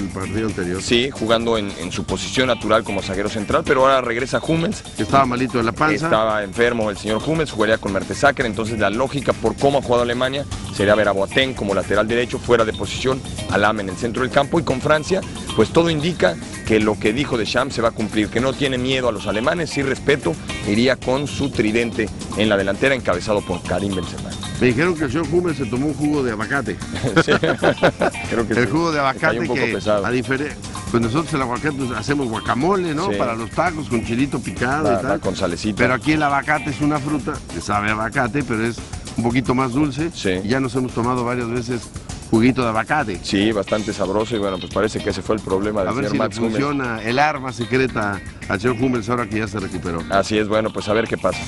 partido anterior. Sí, jugando en su posición natural como zaguero central, pero ahora regresa Hummels. Estaba malito de la panza. Estaba enfermo el señor Hummels, jugaría con Mertesacker, entonces la lógica por cómo ha jugado Alemania sería ver a Boateng como lateral derecho, fuera de posición, a Lahm en el centro del campo, y con Francia, pues todo indica que lo que dijo Deschamps se va a cumplir, que no tiene miedo a los alemanes, sí respeto, iría con su tridente en la delantera encabezado por Karim Benzema. Me dijeron que el señor Hummels se tomó un jugo de abacate. Sí, creo que el sí. jugo de abacate un poco que, pesado. a diferencia, pues nosotros el aguacate hacemos guacamole, ¿no? Sí. Para los tacos con chilito picado y tal. Con salecita. Pero aquí el abacate es una fruta que sabe a abacate, pero es un poquito más dulce. Sí. Y ya nos hemos tomado varias veces juguito de abacate. Sí, bastante sabroso, y bueno, pues parece que ese fue el problema del A ver señor si le Mats Hummels. funciona el arma secreta al señor Hummels ahora que ya se recuperó. Así es, bueno, pues a ver qué pasa.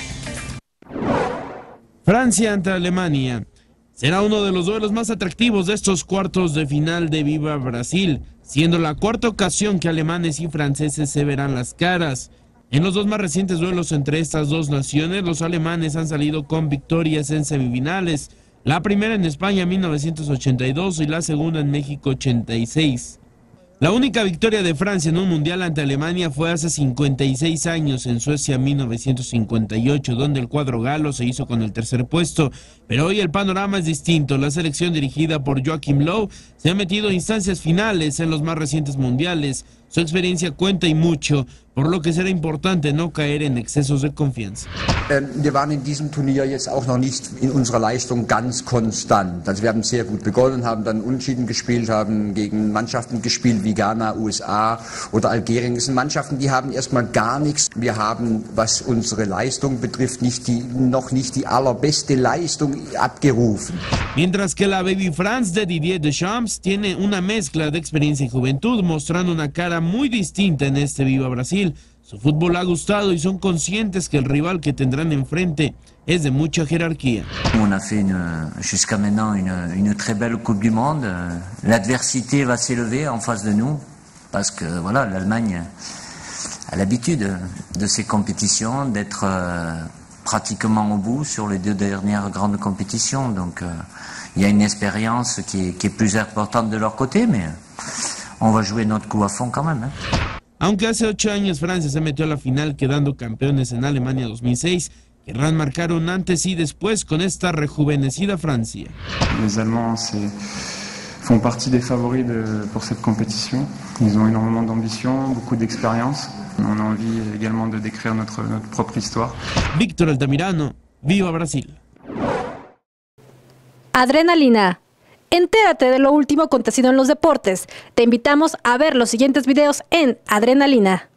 Francia ante Alemania. Será uno de los duelos más atractivos de estos cuartos de final de Viva Brasil, siendo la cuarta ocasión que alemanes y franceses se verán las caras. En los dos más recientes duelos entre estas dos naciones, los alemanes han salido con victorias en semifinales, la primera en España en 1982 y la segunda en México 86. La única victoria de Francia en un mundial ante Alemania fue hace 56 años en Suecia 1958, donde el cuadro galo se hizo con el tercer puesto. Pero hoy el panorama es distinto. La selección dirigida por Joachim Löw se ha metido a instancias finales en los más recientes mundiales. Su experiencia cuenta y mucho, por lo que será importante no caer en excesos de confianza. Wir waren in diesem Turnier jetzt auch noch nicht in unserer Leistung ganz konstant. Also wir haben sehr gut begonnen, haben dann unentschieden gespielt, haben gegen Mannschaften gespielt wie Ghana, USA oder Algerien. Das sind Mannschaften, die haben erstmal gar nichts. Wir haben, was unsere Leistung betrifft, noch nicht die allerbeste Leistung abgerufen. Mientras que la Baby France de Didier Deschamps tiene una mezcla de experiencia y juventud, mostrando una cara muy distinta en este Viva Brasil. Su fútbol ha gustado y son conscientes que el rival que tendrán enfrente es de mucha jerarquía. On a fait jusqu'à maintenant une très belle Coupe du Monde. L'adversité va s'élever en face de nous parce que voilà, l'Allemagne a l'habitude de ces compétitions, d'être pratiquement au bout sur les deux dernières grandes compétitions. Donc il y a une expérience qui est plus importante de leur côté, mais on va jouer notre coup à fond quand même. Aunque hace 8 años Francia se metió a la final quedando campeones en Alemania 2006, querrán marcar un antes y después con esta rejuvenecida Francia. Les Allemands font partie des favoris pour cette compétition. Ils ont énormément d'ambition, beaucoup d'expérience. On a envie également de décrire notre propre histoire. Víctor Altamirano, Viva Brasil. Adrenalina. Entérate de lo último acontecido en los deportes. Te invitamos a ver los siguientes videos en Adrenalina.